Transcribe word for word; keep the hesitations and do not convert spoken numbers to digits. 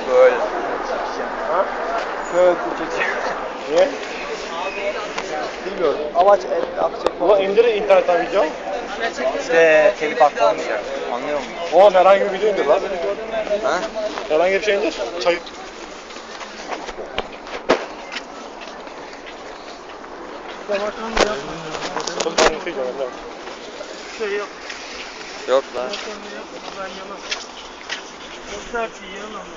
Böyle. Ha? Şöyle çekeceğim. Niye? Bilmiyorum. Amaç el atacak. Ulan indir internetten video. İşte telif hakkı olmayacak. Anlıyor musun? Oğlum herhangi bir video indir lan. Ha? Herhangi bir şey indir. Çay. Bakalım yapma. Oğlum ben nasıl yiyeceğim anne? Şey yok. Yok lan. Bakalım yapma. Ben yemem. Çok sert yiyen ama.